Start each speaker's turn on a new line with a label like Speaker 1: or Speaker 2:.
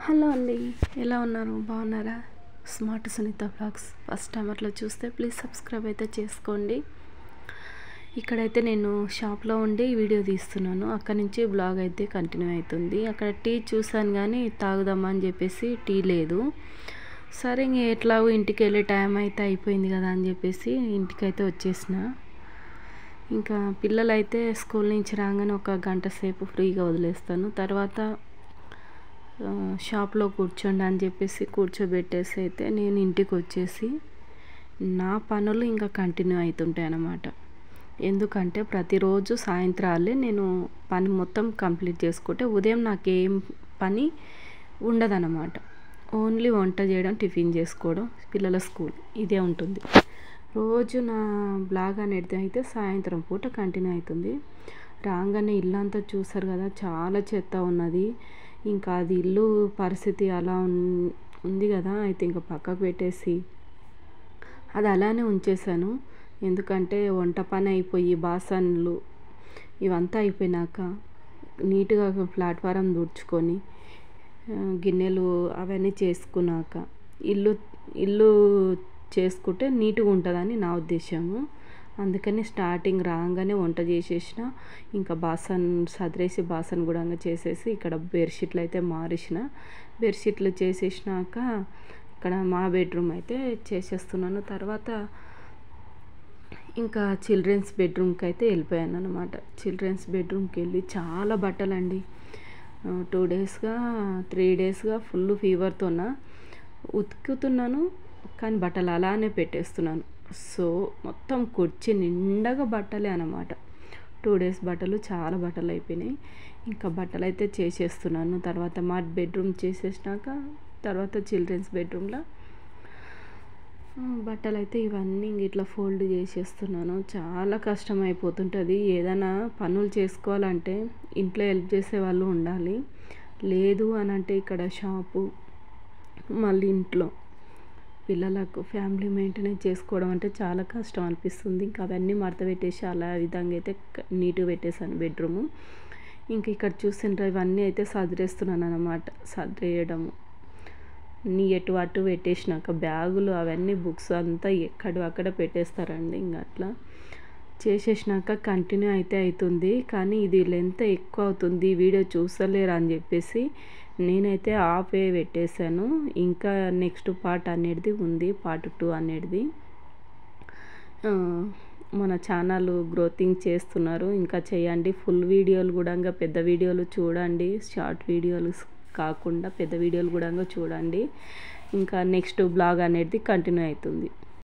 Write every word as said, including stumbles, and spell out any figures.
Speaker 1: Hello అండి, ఎలా ఉన్నారు? బాగున్నారా? Smart Sunitha blogs first time అట్లా చూస్తే ప్లీజ్ సబ్స్క్రైబ్ అయితే చేసుకోండి. ఇక్కడైతే నేను షాప్లో ఉండి వీడియో తీస్తున్నాను. అక్కడ నుంచి బ్లాగ్ అయితే కంటిన్యూ అవుతుంది. అక్కడ టీ చూసాను కానీ తాగుదామా అని చెప్పేసి టీ లేదు. సరే ఇంక ఎట్లాగో ఇంటికి వెళ్ళే టైం అయితే అయిపోయింది కదా అని చెప్పేసి ఇంటికైతే వచ్చేసిన. ఇంకా పిల్లలైతే స్కూల్ నుంచి రాగానే ఒక గంట సేపు ఫ్రీగా వదిలేస్తాను. తర్వాత షాప్లో కూర్చోండి అని చెప్పేసి కూర్చోబెట్టేసి అయితే నేను ఇంటికి వచ్చేసి నా పనులు ఇంకా కంటిన్యూ అవుతుంటాయి అన్నమాట. ఎందుకంటే ప్రతిరోజు సాయంత్రాలే నేను పని మొత్తం కంప్లీట్ చేసుకుంటే ఉదయం నాకేం పని ఉండదన్నమాట. ఓన్లీ వంట చేయడం, టిఫిన్ చేసుకోవడం, పిల్లల స్కూల్ ఇదే ఉంటుంది. రోజు నా బ్లాగ్ అనేది అయితే సాయంత్రం పూట కంటిన్యూ అవుతుంది. రాగానే ఇల్లంతా చూసారు కదా, చాలా చెత్త ఉన్నది. ఇంకా అది ఇల్లు పరిస్థితి అలా ఉంది కదా, అయితే ఇంకా పక్కకు పెట్టేసి అది అలానే ఉంచేసాను. ఎందుకంటే వంట పని అయిపోయి బాసన్లు ఇవంతా అయిపోయినాక నీట్గా ప్లాట్ఫారం తుడుచుకొని గిన్నెలు అవన్నీ చేసుకున్నాక ఇల్లు ఇల్లు చేసుకుంటే నీట్గా ఉంటుందని నా ఉద్దేశము. అందుకని స్టార్టింగ్ రాగానే వంట చేసేసిన, ఇంకా బాసన్ సదిరేసి బాసన్ కూడా చేసేసి ఇక్కడ బెడ్షీట్లు అయితే మారేసిన. బెడ్షీట్లు చేసేసినాక ఇక్కడ మా బెడ్రూమ్ అయితే చేసేస్తున్నాను. తర్వాత ఇంకా చిల్డ్రన్స్ బెడ్రూమ్కి అయితే వెళ్ళిపోయాను అనమాట. చిల్డ్రన్స్ బెడ్రూమ్కి వెళ్ళి చాలా బట్టలండి. టూ డేస్గా త్రీ డేస్గా ఫుల్ ఫీవర్తోన ఉతుకుతున్నాను కానీ బట్టలు అలానే పెట్టేస్తున్నాను. సో మొత్తం కుర్చీ నిండగా బట్టలే అన్నమాట. టూ డేస్ బట్టలు చాలా బట్టలు అయిపోయినాయి. ఇంకా బట్టలు అయితే చేసేస్తున్నాను. తర్వాత మా బెడ్రూమ్ చేసేసినాక తర్వాత చిల్డ్రన్స్ బెడ్రూమ్లో బట్టలు అయితే ఇవన్నీ ఇట్లా ఫోల్డ్ చేసేస్తున్నాను. చాలా కష్టం అయిపోతుంటుంది. ఏదైనా పనులు చేసుకోవాలంటే ఇంట్లో హెల్ప్ చేసే వాళ్ళు ఉండాలి. లేదు అని అంటే ఇక్కడ షాపు, మళ్ళీ ఇంట్లో పిల్లలకు ఫ్యామిలీ మెయింటెనెన్స్ చేసుకోవడం అంటే చాలా కష్టం అనిపిస్తుంది. ఇంకా అవన్నీ మడత పెట్టేసి అలా విధంగా అయితే నీట్గా పెట్టేశాను బెడ్రూము. ఇంక ఇక్కడ చూసిండ్రా ఇవన్నీ అయితే సదిరేస్తున్నాను అన్నమాట. సదిరేయడము నీ ఎటు అటు పెట్టేసినాక బ్యాగులు అవన్నీ బుక్స్ అంతా ఎక్కడ అక్కడ పెట్టేస్తారండి. ఇంకా అట్లా చేసేసినాక కంటిన్యూ అయితే అవుతుంది. కానీ ఇది లెంత్ ఎక్కువ అవుతుంది, వీడియో చూస్తలేరు అని చెప్పేసి నేనైతే ఆఫ్ ఏ పెట్టేశాను. ఇంకా నెక్స్ట్ పార్ట్ అనేది ఉంది, పార్ట్ టూ అనేది. మన ఛానల్ గ్రోతింగ్ చేస్తున్నారు, ఇంకా చేయండి. ఫుల్ వీడియోలు కూడా ఇంకా పెద్ద వీడియోలు చూడండి, షార్ట్ వీడియోలు కాకుండా పెద్ద వీడియోలు కూడా చూడండి. ఇంకా నెక్స్ట్ బ్లాగ్ అనేది కంటిన్యూ అవుతుంది.